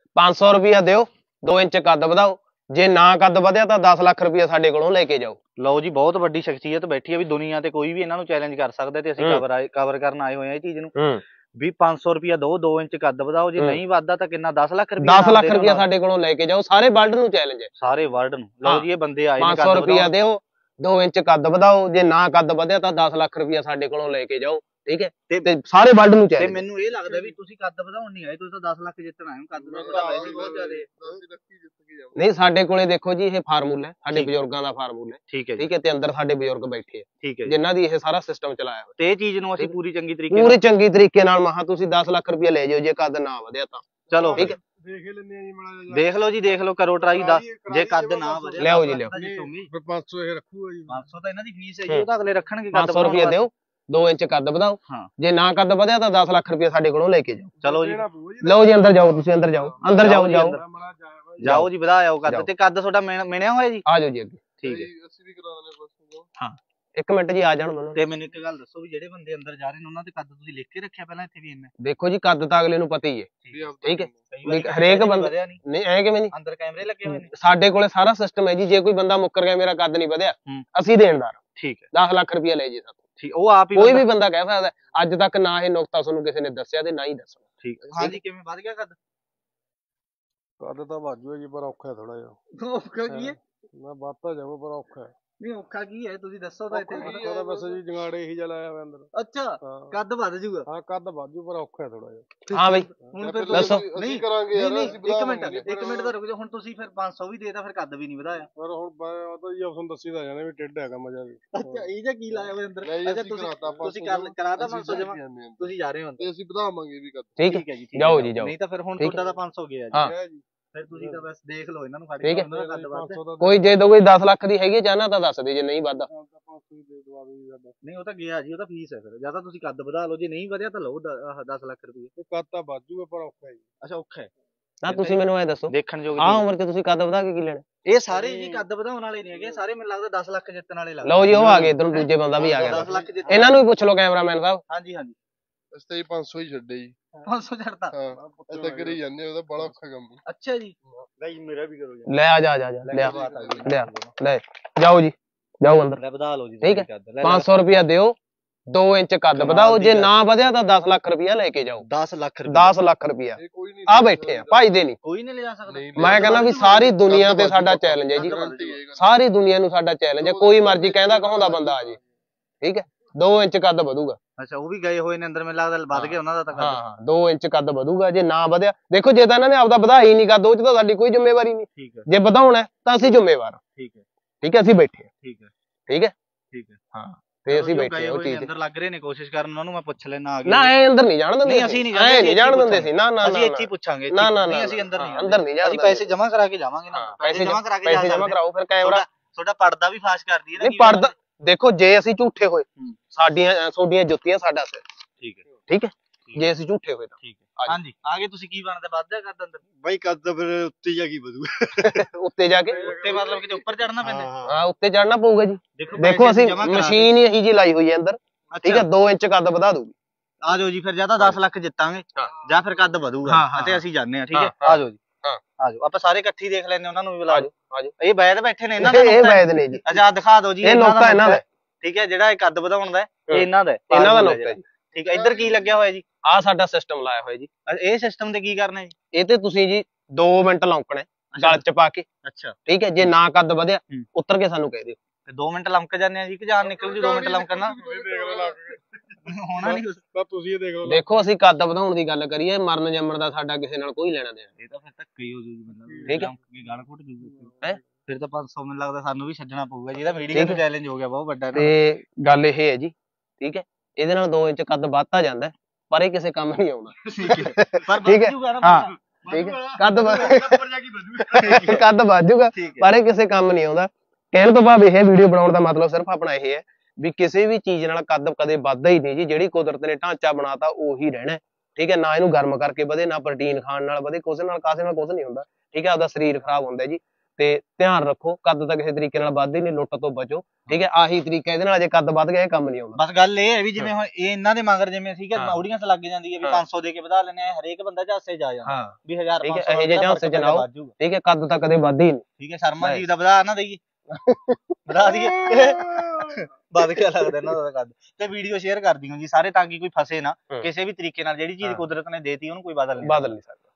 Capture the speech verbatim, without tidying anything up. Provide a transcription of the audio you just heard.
पांच सौ रुपया दिओ, दो इंच कद वधाओ, जे ना कद वधिया तो दस लाख रुपया साडे कोलों लेके जाओ। ਲਓ ਜੀ ਬਹੁਤ ਵੱਡੀ ਸ਼ਖਸੀਅਤ ਬੈਠੀ ਆ ਵੀ ਦੁਨੀਆ ਤੇ ਕੋਈ ਵੀ ਇਹਨਾਂ ਨੂੰ ਚੈਲੰਜ ਕਰ ਸਕਦਾ ਤੇ ਅਸੀਂ ਕਵਰ ਆਏ ਕਵਰ ਕਰਨ ਆਏ ਹੋਏ ਆ ਇਹ ਚੀਜ਼ ਨੂੰ ਵੀ ਪੰਜ ਸੌ ਰੁਪਇਆ ਦੋ ਦੋ ਇੰਚ ਕੱਦ ਵਧਾਓ ਜੇ ਨਹੀਂ ਵੱਧਦਾ ਤਾਂ ਕਿੰਨਾ ਦਸ ਲੱਖ ਰੁਪਇਆ ਦਸ ਲੱਖ ਰੁਪਇਆ ਸਾਡੇ ਕੋਲੋਂ ਲੈ ਕੇ ਜਾਓ। ਸਾਰੇ ਵਰਲਡ ਨੂੰ ਚੈਲੰਜ ਹੈ, ਸਾਰੇ ਵਰਲਡ ਨੂੰ। ਲਓ ਜੀ ਇਹ ਬੰਦੇ ਆਏ ਨੇ ਪੰਜ ਸੌ ਰੁਪਇਆ ਦਿਓ, ਦੋ ਇੰਚ ਕੱਦ ਵਧਾਓ, ਜੇ ਨਾ ਕੱਦ ਵਧਿਆ ਤਾਂ ਦਸ ਲੱਖ ਰੁਪਇਆ ਸਾਡੇ ਕੋਲੋਂ ਲੈ ਕੇ ਜਾਓ। ਠੀਕ ਹੈ ਤੇ ਸਾਰੇ ਵਰਲਡ ਨੂੰ ਚੈਲੰਜ। ਤੇ ਮੈਨੂੰ ਇਹ ਲੱਗਦਾ ਵੀ ਤੁਸੀਂ ਕੱਦ ਵਧਾਉਣ ਨਹੀਂ ਆਏ, ਤੁਸੀਂ ਤਾਂ ਦਸ ਲੱਖ ਜਿੱਤਣ ਆਏ ਹੋ। ਕੱਦ ਦਾ ਵਧਾਇਆ ਸੀ ਬਹੁਤ ਜ਼ਿਆਦਾ। ਨਹੀਂ ਸਾਡੇ ਕੋਲੇ ਦੇਖੋ ਜੀ ਇਹ ਫਾਰਮੂਲਾ ਹੈ, ਸਾਡੇ ਬਜ਼ੁਰਗਾਂ ਦਾ ਫਾਰਮੂਲਾ ਹੈ। ਠੀਕ ਹੈ ਠੀਕ ਹੈ ਤੇ ਅੰਦਰ ਸਾਡੇ ਬਜ਼ੁਰਗ ਬੈਠੇ ਆ, ਠੀਕ ਹੈ ਜਿਨ੍ਹਾਂ ਦੀ ਇਹ ਸਾਰਾ ਸਿਸਟਮ ਚਲਾਇਆ ਹੋਇਆ ਤੇ ਇਹ ਚੀਜ਼ ਨੂੰ ਅਸੀਂ ਪੂਰੀ ਚੰਗੀ ਤਰੀਕੇ ਪੂਰੀ ਚੰਗੀ ਤਰੀਕੇ ਨਾਲ ਮਹਾ ਤੁਸੀਂ ਦਸ ਲੱਖ ਰੁਪਇਆ ਲੈ ਜਾਓ ਜੇ ਕੱਦ ਨਾ ਵਧਿਆ ਤਾਂ। ਚਲੋ ਠੀਕ ਹੈ ਦੇਖ ਲੈਂਦੇ ਆ ਜੀ ਮਾੜਾ ਜਿਹਾ। ਦੇਖ ਲਓ ਜੀ ਦੇਖ ਲਓ, ਕਰੋ ਟਰਾਈ ਦਾ। ਜੇ ਕੱਦ ਨਾ ਵਧਿਆ ਲਿਆਓ ਜੀ ਲਿਆਓ। ਫਿਰ ਪੰਜ ਸੌ ਇਹ ਰੱਖੂਗਾ ਜੀ। ਪੰਜ ਸੌ ਤਾਂ ਇਹਨਾਂ ਦੀ ਫੀਸ ਹੈ ਜੀ, ਉਹ ਤਾਂ ਅਗਲੇ ਰੱਖਣਗੇ। ਪੰਜ ਸੌ ਰੁਪਇਆ ਦਿਓ, ਦੋ ਇੰਚ ਕੱਦ ਵਧਾਓ, ਜੇ ਨਾ ਕੱਦ ਵਧਿਆ ਤਾਂ ਦਸ ਲੱਖ ਰੁਪਇਆ ਸਾਡੇ ਕੋਲੋਂ ਲੈ ਕੇ ਜਾਓ। ਚਲੋ ਜੀ ਲਓ ਜੀ ਅੰਦਰ ਜਾਓ, ਤੁਸੀਂ ਅੰਦਰ ਜਾਓ, ਅੰਦਰ ਜਾਓ ਜਾਓ ਜਾਓ ਜੀ ਵਧਾ ਆਓ ਕੱਦ। ਤੇ ਕੱਦ ਤੁਹਾਡਾ ਮਿਣਿਆ ਹੋਇਆ ਜੀ? ਆ ਜਾਓ ਜੀ ਅੱਗੇ। ਠੀਕ ਹੈ ਅਸੀਂ ਵੀ ਕਰਾ ਦਿੰਦੇ ਕੁਝ। ਹਾਂ ਇੱਕ ਮਿੰਟ ਜੀ ਆ ਜਾਣ ਮੈਨੂੰ। ਤੇ ਮੈਨੂੰ ਇੱਕ ਗੱਲ ਦੱਸੋ ਵੀ ਜਿਹੜੇ ਬੰਦੇ ਅੰਦਰ ਜਾ ਰਹੇ ਨੇ ਉਹਨਾਂ ਦੇ ਕੱਦ ਤੁਸੀਂ ਲਿਖ ਕੇ ਰੱਖਿਆ ਪਹਿਲਾਂ ਇੱਥੇ ਵੀ ਇੰਨਾ? ਦੇਖੋ ਜੀ ਕੱਦ ਤਾਂ ਅਗਲੇ ਨੂੰ ਪਤਾ ਹੀ ਹੈ। ਠੀਕ ਹੈ ਹਰੇਕ ਬੰਦਾ ਨਹੀਂ ਐ ਕਿਵੇਂ ਨਹੀਂ, ਅੰਦਰ ਕੈਮਰੇ ਲੱਗੇ ਹੋਏ ਨੇ ਸਾਡੇ ਕੋਲੇ ਸਾਰਾ ਸਿਸਟਮ ਹੈ ਜੀ। ਜੇ ਕੋਈ ਬੰਦਾ ਮੁੱਕਰ ਗਿਆ ਮੇਰਾ ਕੱਦ ਨਹੀਂ ਵਧਿਆ, ਅਸੀਂ ਦੇਣਦਾਰ। ਠੀਕ ਹੈ ਦਸ ਲੱਖ ਰੁਪਇਆ ਲੈ ਜੇ ਸਾਥੋਂ। ਠੀਕ ਉਹ ਆਪ ਹੀ ਕੋਈ ਵੀ ਬੰਦਾ ਕਹਿ ਸਕਦਾ। ਅੱਜ ਤੱਕ ਨਾ ਇਹ ਨੁਕਤਾ ਤੁਹਾਨੂੰ ਕਿਸੇ ਨੇ ਦੱਸਿਆ ਤੇ ਨਾ ਹੀ ਦੱਸਣਾ। ਠੀਕ ਹੈ ਹਾਂਜੀ। ਕਿਵੇਂ ਵੱਧ ਗਿਆ ਕੱਦ? ਕੱਦ ਤਾਂ ਵਾਜੂ ਹੈ ਜੀ ਪਰ ਔਖਾ ਥੋੜਾ ਜਿਹਾ। ਔਖਾ ਕੀ ਹੈ? ਮੈਂ ਵੱਧਦਾ ਜਾਊਗਾ ਪਰ ਔਖਾ ਹੈ। ਨਹੀਂ ਔਖਾ ਕੀ ਹੈ ਤੁਸੀਂ ਦੱਸੋ ਤਾਂ ਇੱਥੇ। ਉਹਦਾ ਬਸ ਜੀ ਜੰਗਾੜੇ ਇਹੀ ਜਿਹਾ ਲਾਇਆ ਹੋਇਆ ਅੰਦਰ। ਅੱਛਾ ਕੱਦ ਵੱਧ ਜਾਊਗਾ? ਹਾਂ ਕੱਦ ਵਾਜੂ ਪਰ ਔਖਾ ਥੋੜਾ ਜਿਹਾ। ਹਾਂ ਬਈ ਹੁਣ ਫਿਰ ਦੱਸੋ। ਨਹੀਂ ਕਰਾਂਗੇ ਯਾਰ ਅਸੀਂ ਇੱਕ ਮਿੰਟ ਇੱਕ ਮਿੰਟ ਤਾਂ ਰੁਕ ਜਾਓ। ਹੁਣ ਤੁਸੀਂ ਫਿਰ ਪੰਜ ਸੌ ਵੀ ਦੇਤਾ ਫਿਰ ਕੱਦ ਵੀ ਨਹੀਂ ਵਧਾਇਆ। ਪਰ ਹੁਣ ਉਹ ਤਾਂ ਜੀ ਤੁਹਾਨੂੰ ਦੱਸੀ ਤਾਂ ਜਾਣਾ ਵੀ ਟਿੱਡ ਹੈਗਾ ਮਜ਼ਾ ਵੀ। ਅੱਛਾ ਇਹ ਜਾਂ ਕੀ ਲਾਇਆ ਹੋਇਆ ਅੰਦਰ? ਅੱਛਾ ਤੁਸੀਂ ਤੁਸੀਂ ਕਰ ਕਰਾਤਾ ਪੰਜ ਸੌ ਜਮਾ, ਤੁਸੀਂ ਜਾ ਰਹੇ ਹੋ ਤੇ ਅਸੀਂ ਵਧਾਵਾਂਗੇ ਵੀ ਕੱਦ। ਠੀਕ ਹੈ ਜੀ ਜਾਓ ਜੀ ਜਾਓ। ਨਹੀਂ ਤਾਂ ਫਿਰ ਹੁਣ ਤੁਹਾਡਾ ਤਾਂ ਪੰਜ ਸੌ ਗਿਆ ਜੀ। ਫਿਰ ਤੁਸੀਂ ਤਾਂ ਬਸ ਦੇਖ ਲਓ ਇਹਨਾਂ ਨੂੰ ਫੜ ਕੇ ਉਹਨਾਂ ਦਾ ਕੱਦ ਵੱਧ। ਕੋਈ ਜੇ ਦੋ ਕੋਈ ਦਸ ਲੱਖ ਦੀ ਹੈਗੀ ਚਾਹਨਾ ਤਾਂ ਦੱਸ ਦੇ, ਜੇ ਨਹੀਂ ਵੱਧਦਾ ਨਹੀਂ ਉਹ ਤਾਂ ਗਿਆ ਜੀ, ਉਹ ਤਾਂ ਫੀਸ ਹੈ। ਫਿਰ ਜਾਂ ਤਾਂ ਤੁਸੀਂ ਕੱਦ ਵਧਾ ਲਓ, ਜੇ ਨਹੀਂ ਵਧਿਆ ਤਾਂ ਲਓ ਦਸ ਲੱਖ ਰੁਪਏ। ਕੱਦ ਤਾਂ ਵਾਜੂਗਾ ਪਰ ਔਖਾ ਹੈ ਜੀ। ਅੱਛਾ ਔਖਾ ਹੈ ਨਾ ਤੁਸੀਂ ਮੈਨੂੰ ਐ ਦੱਸੋ ਦੇਖਣ ਯੋਗ ਆਹ ਉਮਰ 'ਚ ਤੁਸੀਂ ਕੱਦ ਵਧਾ ਕੇ ਕੀ ਲੈਣਾ? ਇਹ ਸਾਰੇ ਜੀ ਕੱਦ ਵਧਾਉਣ ਵਾਲੇ ਨਹੀਂ ਹੈਗੇ, ਸਾਰੇ ਮੈਨੂੰ ਲੱਗਦਾ ਦਸ ਲੱਖ ਜਿੱਤਣ ਵਾਲੇ ਲੱਗਦੇ। ਲਓ ਜੀ ਉਹ ਆ ਗਏ ਇਧਰੋਂ, ਦੂਜੇ ਬੰਦਾ ਵੀ ਆ ਗਿਆ। ਇਹਨਾਂ ਨੂੰ ਵੀ ਪੁੱਛ ਲਓ ਕੈਮਰਾਮੈਨ ਸਾਹਿਬ। ਹਾਂਜੀ ਹਾਂਜੀ ਅਸੀਂ ਤਾਂ ਪੰਜ ਸੌ ਹੀ ਛੱਡੇ ਜੀ। ਪੰਜ ਸੌ ਛੱਡਤਾ? ਹਾਂ ਇੱਥੇ ਕਰੀ ਜਾਂਦੇ, ਉਹਦਾ ਬੜਾ ਔਖਾ ਕੰਮ। ਅੱਛਾ ਜੀ ਬਾਈ ਮੇਰਾ ਵੀ ਕਰੋ ਜੀ। ਲੈ ਆ ਜਾ ਜਾ ਲਿਆ ਲਿਆ ਲੈ ਜਾਓ ਜੀ ਜਾਓ ਅੰਦਰ। ਲੈ ਵਧਾ ਲਓ ਜੀ। ਠੀਕ ਹੈ ਪੰਜ ਸੌ ਰੁਪਇਆ ਦਿਓ, ਦੋ ਇੰਚ ਕੱਦ ਵਧਾਓ, ਜੇ ਨਾ ਵਧਿਆ ਤਾਂ ਦਸ ਲੱਖ ਰੁਪਇਆ ਲੈ ਕੇ ਜਾਓ। ਦਸ ਲੱਖ ਦਸ ਲੱਖ ਰੁਪਇਆ ਆ ਬੈਠੇ ਆ ਭਜਦੇ ਨਹੀਂ, ਕੋਈ ਨਹੀਂ ਲਿਜਾ ਸਕਦਾ। ਮੈਂ ਕਹਿੰਦਾ ਵੀ ਸਾਰੀ ਦੁਨੀਆ ਤੇ ਸਾਡਾ ਚੈਲੰਜ ਹੈ ਜੀ, ਸਾਰੀ ਦੁਨੀਆ ਨੂੰ ਸਾਡਾ ਚੈਲੰਜ ਹੈ। ਕੋਈ ਮਰਜ਼ੀ ਕਹਿੰਦਾ ਕਹਾਉਂਦਾ ਬੰਦਾ ਆ ਜੀ। ਠੀਕ ਹੈ ਦੋ ਇੰਚ ਕੱਦ ਵਧੂਗਾ। ਅੱਛਾ ਉਹ ਵੀ ਗਏ ਹੋਏ ਨੇ ਅੰਦਰ, ਮੈਨੂੰ ਲੱਗਦਾ ਵੱਧ ਗਿਆ ਉਹਨਾਂ ਦਾ ਤਾਂ ਕੱਦ। ਹਾਂ ਦੋ ਇੰਚ ਕੱਦ ਵਧੂਗਾ, ਜੇ ਨਾ ਵਧਿਆ ਦੇਖੋ ਜੇ ਤਾਂ ਇਹਨਾਂ ਨੇ ਆਪਦਾ ਵਧਾਇਆ ਹੀ ਨਹੀਂ ਕੱਦ, ਉਹ 'ਚ ਤਾਂ ਸਾਡੀ ਕੋਈ ਜ਼ਿੰਮੇਵਾਰੀ ਨਹੀਂ। ਠੀਕ ਹੈ ਜੇ ਵਧਾਉਣਾ ਤਾਂ ਅਸੀਂ ਜ਼ਿੰਮੇਵਾਰ। ਠੀਕ ਹੈ ਠੀਕ ਹੈ ਅਸੀਂ ਬੈਠੇ ਹਾਂ। ਠੀਕ ਹੈ ਠੀਕ ਹੈ ਠੀਕ ਹੈ ਹਾਂ ਤੇ ਅਸੀਂ ਬੈਠੇ ਉਹ ਚੀਜ਼ ਅੰਦਰ ਲੱਗ ਰਹੇ ਨੇ ਕੋਸ਼ਿਸ਼ ਕਰਨ, ਉਹਨਾਂ ਨੂੰ ਮੈਂ ਪੁੱਛ ਲੈਣਾ ਆ ਗਿਆ। ਨਾ ਐ ਅੰਦਰ ਨਹੀਂ ਜਾਣ ਦਿੰਦੇ ਨਹੀਂ ਅਸੀਂ ਨਹੀਂ ਐ ਨਹੀਂ ਜਾਣ ਦਿੰਦੇ ਸੀ। ਨਾ ਨਾ ਅਸੀਂ ਇੱਥੇ ਹੀ ਪੁੱਛਾਂਗੇ। ਨਾ ਨਾ ਨਹੀਂ ਅਸੀਂ ਅੰਦਰ ਨਹੀਂ ਅੰਦਰ ਨਹੀਂ ਜਾਣ। ਅਸੀਂ ਪੈਸੇ ਜਮਾ ਕਰਾ ਕੇ ਜਾਵਾਂਗੇ ਨਾ। ਪੈਸੇ ਜਮਾ ਕਰਾ ਕੇ ਪੈਸੇ ਜਮਾ ਕਰਾਓ ਫਿਰ ਕੈਮਰਾ ਤੁਹਾਡਾ ਪਰਦਾ ਵੀ ਫਾਸ਼ ਕਰਦੀ ਹੈ ਨਾ। ਨਹੀਂ ਪਰਦਾ ਦੇਖੋ ਜੇ ਅਸੀਂ ਝੂਠੇ ਹੋਏ ਸਾਡੀਆਂ ਤੁਹਾਡੀਆਂ ਜੁੱਤੀਆਂ ਸਾਡਾ ਸਿਰ। ਠੀਕ ਹੈ ਠੀਕ ਹੈ ਜੇ ਅਸੀਂ ਝੂਠੇ ਹੋਏ ਤਾਂ। ਠੀਕ ਹੈ ਹਾਂਜੀ ਆਗੇ ਤੁਸੀਂ ਕੀ ਬਣਦਾ ਵੱਧਦਾ ਕੱਦ ਅੰਦਰ? ਬਾਈ ਕੱਦ ਤਾਂ ਫਿਰ ਉੱਤੇ ਜਾ ਕੇ ਵਧੂਗਾ। ਉੱਤੇ ਜਾ ਕੇ ਉੱਤੇ ਮਤਲਬ ਕਿ ਉੱਪਰ ਚੜਨਾ ਪੈਂਦਾ? ਹਾਂ ਉੱਤੇ ਚੜਨਾ ਪਊਗਾ ਜੀ। ਦੇਖੋ ਅਸੀਂ ਮਸ਼ੀਨ ਹੀ ਇਹੀ ਜੀ ਲਾਈ ਹੋਈ ਹੈ ਅੰਦਰ। ਠੀਕ ਹੈ ਦੋ ਇੰਚ ਕੱਦ ਵਧਾ ਦੂਗੀ। ਆ ਜਾਓ ਜੀ ਫਿਰ ਜਾਂ ਤਾਂ ਦਸ ਲੱਖ ਜਿੱਤਾਂਗੇ ਜਾਂ ਫਿਰ ਕੱਦ ਵਧੂਗਾ ਅਤੇ ਅਸੀਂ ਜਾਂਦੇ ਹਾਂ। ਠੀਕ ਹੈ ਆ ਜਾਓ ਜੀ ਆ ਜਾਓ ਆਪਾਂ ਸਾਰੇ ਇਕੱਠੀ ਦੇਖ ਲੈਂਦੇ, ਉਹਨਾਂ ਨੂੰ ਵੀ ਬੁਲਾ ਜਾਓ। ਇਹ ਵੈਦ ਬੈਠੇ ਨੇ, ਇਹਨਾਂ ਦਾ ਇਹ ਵੈਦ ਨੇ ਜੀ। ਅੱਛਾ ਦਿਖਾ ਦਿਓ ਜੀ ਇਹ ਨੁਕਤਾ ਇਹਨਾਂ ਦਾ। ਠੀਕ ਹੈ ਜਿਹੜਾ ਇਹ ਕੱਦ ਵਧਾਉਣ ਦਾ ਇਹ ਇਹਨਾਂ ਦਾ ਇਹਨਾਂ ਦਾ ਨੁਕਤਾ ਜੀ। ਠੀਕ ਹੈ ਇੱਧਰ ਕੀ ਲੱਗਿਆ ਹੋਇਆ ਜੀ? ਆਹ ਸਾਡਾ ਸਿਸਟਮ ਲਾਇਆ ਹੋਇਆ ਜੀ। ਇਹ ਸਿਸਟਮ ਤੇ ਕੀ ਕਰਨਾ ਜੀ? ਇਹ ਤੇ ਤੁਸੀਂ ਜੀ ਦੋ ਮਿੰਟ ਲੌਂਕਣਾ ਗਲ ਚ ਪਾ ਕੇ। ਅੱਛਾ ਠੀਕ ਹੈ ਜੇ ਨਾ ਕੱਦ ਵਧਿਆ ਉੱਤਰ ਕੇ ਸਾਨੂੰ ਕਹਿ ਦਿਓ। ਤੇ ਦੋ ਮਿੰਟ ਲੰਮਕ ਜਾਂਦੇ ਆ ਜੀ ਕਿ ਜਾਨ ਨਿਕਲ ਜੂ? ਦੋ ਮਿੰਟ ਲੰਮਕਣਾ ਹੋਣਾ ਨਹੀਂ ਕੁਛ। ਤੁਸੀਂ ਇਹ ਦੇਖ ਲਓ। ਦੇਖੋ ਅਸੀਂ ਕੱਦ ਵਧਾਉਣ ਦੀ ਗੱਲ ਕਰੀਏ, ਮਰਨ ਜੰਮਣ ਦਾ ਸਾਡਾ ਕਿਸੇ ਨਾਲ ਕੋਈ ਲੈਣਾ ਦੇਣਾ। ਇਹ ਤਾਂ ਫਿਰ ਧੱਕਾ ਹੀ ਹੋ ਜੂ ਜੀ ਮਤਲਬ। ਠੀਕ ਹੈ ਗਾਲ ਘੁੱਟ ਜੂ ਹੈ ਫਿਰ ਤਾਂ ਪੰਜ ਸੌ ਮੈਨੂੰ ਲੱਗਦਾ ਸਾਨੂੰ ਵੀ ਛੱਡਣਾ ਪਊਗਾ। ਜਿਹਦਾ ਮੀਡੀਆ ਨੂੰ ਚੈਲੰਜ ਹੋ ਗਿਆ ਬਹੁਤ ਵੱਡਾ। ਤੇ ਗੱਲ ਇਹ ਹੈ ਜੀ ਠੀਕ ਹੈ ਇਹਦੇ ਨਾਲ ਦੋ ਇੰਚ ਕੱਦ ਵੱਧਦਾ ਜਾਂਦਾ ਪਰ ਇਹ ਕਿਸੇ ਕੰਮ ਨਹੀਂ ਆਉਂਦਾ। ਠੀਕ ਹੈ ਹਾਂ ਠੀਕ ਹੈ ਕੱਦ ਕੱਦ ਵੱਧ ਜੂਗਾ ਪਰ ਇਹ ਕਿਸੇ ਕੰਮ ਨਹੀਂ ਆਉਂਦਾ। ਕਹਿਣ ਤੋਂ ਬਾਅਦ ਇਹ ਵੀਡੀਓ ਬਣਾਉਣ ਦਾ ਮਤਲਬ ਸਿਰਫ ਆਪਣਾ ਇਹ ਹੈ ਵੀ ਕਿਸੇ ਵੀ ਚੀਜ਼ ਨਾਲ ਕੱਦ ਕਦੇ ਵੱਧਦਾ ਹੀ ਨਹੀਂ ਜੀ। ਜਿਹੜੀ ਕੁਦਰਤ ਨੇ ਢਾਂਚਾ ਬਣਾਤਾ ਉਹੀ ਰਹਿਣਾ। ਠੀਕ ਹੈ ਨਾ ਇਹਨੂੰ ਗਰਮ ਕਰਕੇ ਵਧੇ, ਨਾ ਪ੍ਰੋਟੀਨ ਖਾਣ ਨਾਲ ਵਧੇ, ਕੁਛ ਨਾਲ ਕਾਸੇ ਨਾਲ ਕੁਛ ਨਹੀਂ ਹੁੰਦਾ। ਠੀਕ ਹੈ ਆਪਦਾ ਸਰੀਰ ਖਰਾਬ ਹੁੰਦਾ ਜੀ। ਤੇ ਧਿਆਨ ਰੱਖੋ, ਕੱਦ ਤਾਂ ਕਿਸੇ ਤਰੀਕੇ ਨਾਲ ਵੱਧਦਾ ਹੀ ਨਹੀਂ, ਲੁੱਟ ਤੋਂ ਬਚੋ, ਠੀਕ ਹੈ। ਆਹੀ ਤਰੀਕਾ ਇਹਦੇ ਨਾਲ, ਜੇ ਕੱਦ ਵੱਧ ਗਿਆ ਇਹ ਕੰਮ ਨਹੀਂ ਆਉਂਦਾ। ਬਸ ਗੱਲ ਇਹ ਹੈ ਵੀ ਜਿਵੇਂ ਹੁਣ ਇਹ ਇਹਨਾਂ ਦੇ ਮਗਰ ਜਿਵੇਂ ਠੀਕ ਹੈ ਆਡੀਅנס ਲੱਗ ਜਾਂਦੀ ਹੈ ਵੀ ਪੰਜ ਸੌ ਦੇ ਕੇ ਵਧਾ ਲੈਣੇ ਆ, ਹਰੇਕ ਬੰਦਾ ਝਾਸੇ ਜਾ ਜਾਂਦਾ ਹਾਂ ਵੀ ਹਜ਼ਾਰ ਠੀਕ ਪੰਜ ਹੈ, ਸੌ ਇਹੋ ਜਿਹੇ ਝਾਂਸੇ ਚ ਨਾ ਆਓ, ਠੀਕ ਹੈ। ਕੱਦ ਤਾਂ ਕਦੇ ਵੱਧ ਹੀ ਨਹੀਂ, ਠੀਕ ਹੈ। ਸ਼ਰਮਾ ਜੀ ਦਾ ਵਧਾ ਨਾ ਦਈਏ, ਵਧਾ ਦਈਏ, ਵੱਧ ਕੇ ਲੱਗਦਾ ਇਹਨਾਂ ਦਾ ਕੱਦ। ਤੇ ਵੀਡੀਓ ਸ਼ੇਅਰ ਕਰ ਦਿਓ ਜੀ ਸਾਰੇ, ਤਾਂ ਕਿ ਕੋਈ ਫਸੇ ਨਾ ਕਿਸੇ ਵੀ ਤਰੀਕੇ ਨਾਲ, ਜਿਹੜੀ ਚੀਜ਼ ਕੁਦਰਤ ਨੇ ਦੇਤੀ ਉਹਨੂੰ ਕੋਈ ਬਦਲ ਨਹੀਂ ਬਦਲ ਨਹੀਂ ਸਕਦਾ।